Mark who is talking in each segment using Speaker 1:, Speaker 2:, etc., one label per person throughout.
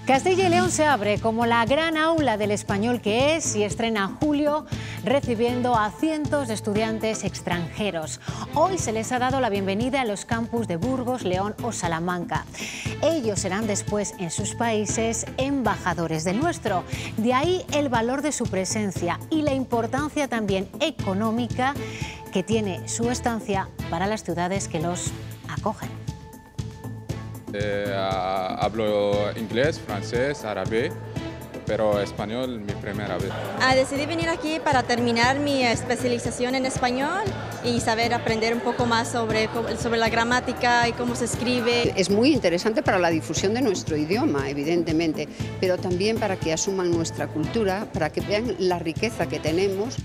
Speaker 1: Castilla y León se abre como la gran aula del español que es y estrena julio recibiendo a cientos de estudiantes extranjeros. Hoy se les ha dado la bienvenida a los campus de Burgos, León o Salamanca. Ellos serán después en sus países embajadores del nuestro. De ahí el valor de su presencia y la importancia también económica que tiene su estancia para las ciudades que los acogen.
Speaker 2: Hablo inglés, francés, árabe, pero español mi primera vez.
Speaker 3: Decidí venir aquí para terminar mi especialización en español y aprender un poco más sobre la gramática y cómo se escribe.
Speaker 4: Es muy interesante para la difusión de nuestro idioma, evidentemente, pero también para que asuman nuestra cultura, para que vean la riqueza que tenemos.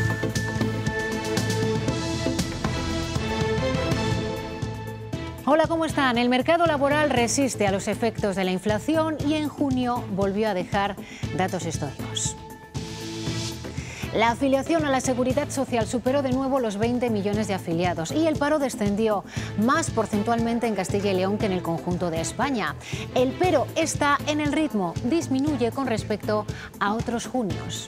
Speaker 1: Hola, ¿cómo están? El mercado laboral resiste a los efectos de la inflación y en junio volvió a dejar datos históricos. La afiliación a la Seguridad Social superó de nuevo los 20 millones de afiliados y el paro descendió más porcentualmente en Castilla y León que en el conjunto de España. El pero está en el ritmo, disminuye con respecto a otros junios.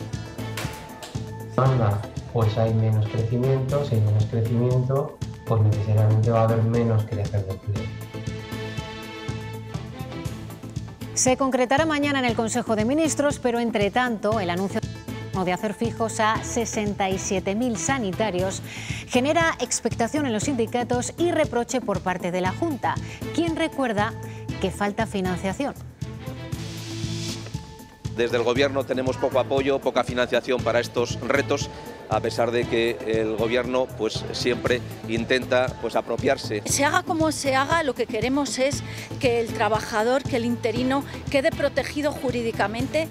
Speaker 5: Pues hay menos crecimiento, si hay menos crecimiento, pues necesariamente va a haber menos creación de empleo.
Speaker 1: Se concretará mañana en el Consejo de Ministros, pero entre tanto el anuncio de hacer fijos a 67.000 sanitarios genera expectación en los sindicatos y reproche por parte de la Junta, quien recuerda que falta financiación.
Speaker 6: Desde el Gobierno tenemos poco apoyo, poca financiación para estos retos, a pesar de que el Gobierno siempre intenta apropiarse.
Speaker 7: Se haga como se haga, lo que queremos es que el trabajador, que el interino quede protegido jurídicamente.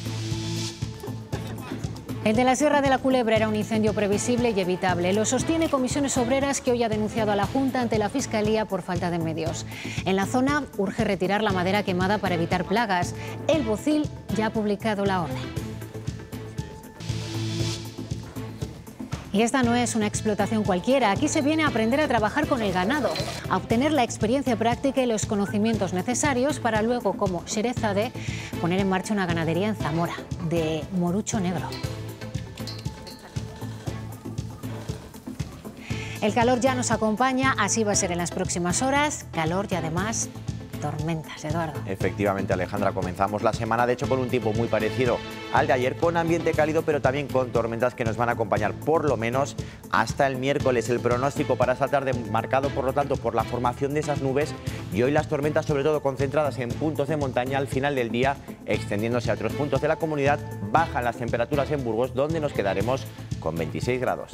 Speaker 1: El de la Sierra de la Culebra era un incendio previsible y evitable. Lo sostiene Comisiones Obreras, que hoy ha denunciado a la Junta ante la Fiscalía por falta de medios. En la zona urge retirar la madera quemada para evitar plagas. El Bocil ya ha publicado la orden. Y esta no es una explotación cualquiera. Aquí se viene a aprender a trabajar con el ganado, a obtener la experiencia práctica y los conocimientos necesarios para luego, como Xerezade, poner en marcha una ganadería en Zamora, de morucho negro. El calor ya nos acompaña, así va a ser en las próximas horas. Calor y además tormentas, Eduardo.
Speaker 8: Efectivamente, Alejandra, comenzamos la semana, de hecho, con un tiempo muy parecido al de ayer, con ambiente cálido, pero también con tormentas que nos van a acompañar por lo menos hasta el miércoles. El pronóstico para esta tarde marcado, por lo tanto, por la formación de esas nubes y hoy las tormentas, sobre todo concentradas en puntos de montaña, al final del día, extendiéndose a otros puntos de la comunidad. Bajan las temperaturas en Burgos, donde nos quedaremos con 26 grados.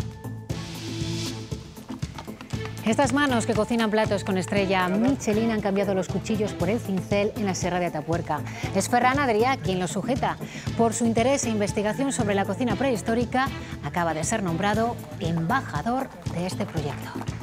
Speaker 1: Estas manos que cocinan platos con estrella Michelin han cambiado los cuchillos por el cincel en la Sierra de Atapuerca. Es Ferran Adrià quien los sujeta. Por su interés e investigación sobre la cocina prehistórica, acaba de ser nombrado embajador de este proyecto.